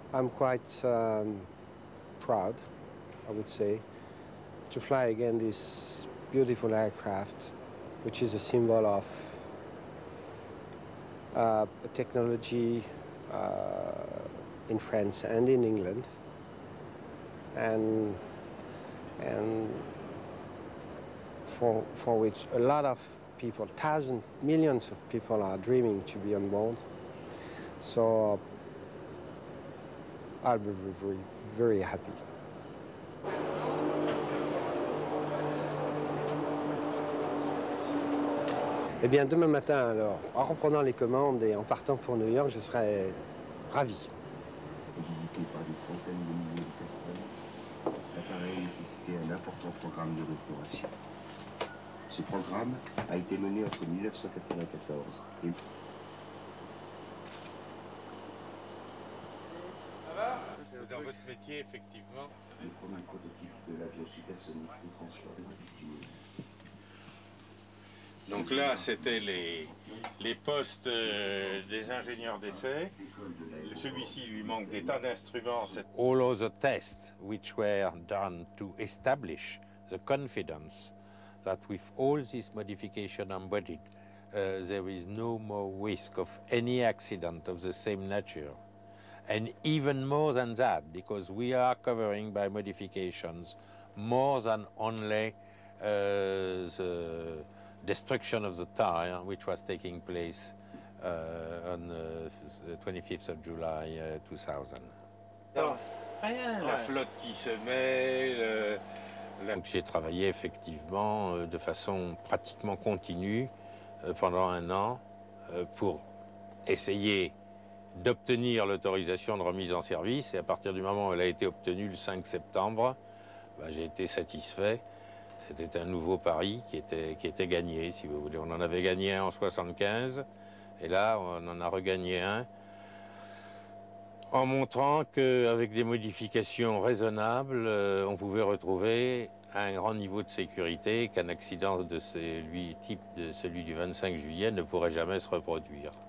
I'm quite proud, I would say, to fly again this beautiful aircraft, which is a symbol of technology in France and in England, and for which a lot of people, thousands, millions of people are dreaming to be on board. So I'll be very, very happy. Eh bien, demain matin, alors, en reprenant les commandes et en partant pour New York, je serai ravi. Visité par des centaines de milliers de personnes, l'appareil nécessitait un important programme de restauration. Ce programme a été mené entre 1994 et... Dans votre métier, effectivement. Le premier prototype de l'avion supersonique de François Berthier. Donc là, c'était les postes des ingénieurs d'essai. Celui-ci lui manque des tas d'instruments. All other tests which were done to establish the confidence that with all this modification embodied, there is no more risk of any accident of the same nature. And even more than that, because we are covering by modifications more than only the destruction of the tire, which was taking place on the 25th of July 2000. Rien, la flotte qui se met. Donc j'ai travaillé effectivement de façon pratiquement continue pendant un an pour essayer d'obtenir l'autorisation de remise en service. Et à partir du moment où elle a été obtenue le 5 septembre, ben, j'ai été satisfait. C'était un nouveau pari qui était gagné, si vous voulez. On en avait gagné un en 1975, et là, on en a regagné un en montrant qu'avec des modifications raisonnables, on pouvait retrouver un grand niveau de sécurité, qu'un accident de celui du 25 juillet ne pourrait jamais se reproduire.